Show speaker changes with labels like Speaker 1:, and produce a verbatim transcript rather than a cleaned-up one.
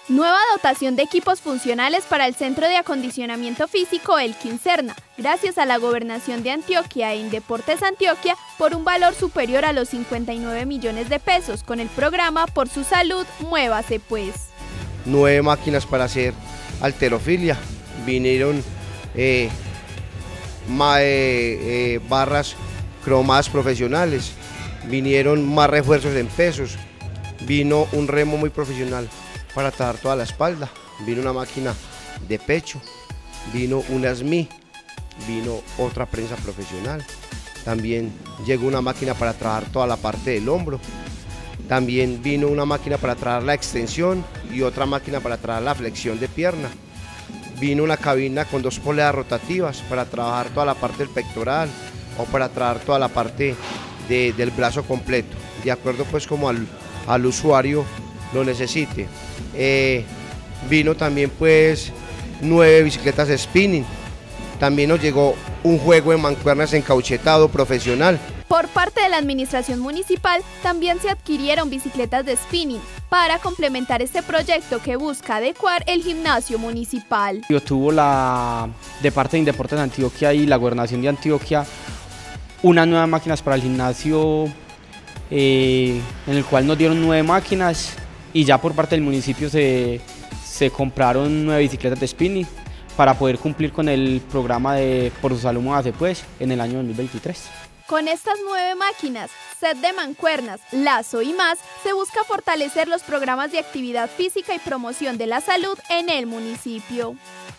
Speaker 1: Nueva dotación de equipos funcionales para el Centro de Acondicionamiento Físico Elkin Serna, gracias a la Gobernación de Antioquia e Indeportes Antioquia, por un valor superior a los cincuenta y nueve millones de pesos, con el programa Por su Salud, Muévase Pues.
Speaker 2: Nueve máquinas para hacer halterofilia, vinieron eh, ma, eh, eh, barras cromadas profesionales, vinieron más refuerzos en pesos, vino un remo muy profesional para trabajar toda la espalda, vino una máquina de pecho, vino una S M I, vino otra prensa profesional, también llegó una máquina para trabajar toda la parte del hombro, también vino una máquina para trabajar la extensión y otra máquina para trabajar la flexión de pierna, vino una cabina con dos poleas rotativas para trabajar toda la parte del pectoral o para trabajar toda la parte de, del brazo completo, de acuerdo pues como al, al usuario lo necesite. Eh, vino también pues nueve bicicletas de spinning, también nos llegó un juego de mancuernas encauchetado profesional.
Speaker 1: Por parte de la administración municipal también se adquirieron bicicletas de spinning para complementar este proyecto que busca adecuar el gimnasio municipal.
Speaker 3: Yo tuvo la de parte de Indeportes Antioquia y la Gobernación de Antioquia unas nuevas máquinas para el gimnasio, eh, en el cual nos dieron nueve máquinas. Y ya por parte del municipio se, se compraron nueve bicicletas de spinning para poder cumplir con el programa de Por su Salud Muévase Pues en el año dos mil veintitrés.
Speaker 1: Con estas nueve máquinas, set de mancuernas, lazo y más, se busca fortalecer los programas de actividad física y promoción de la salud en el municipio.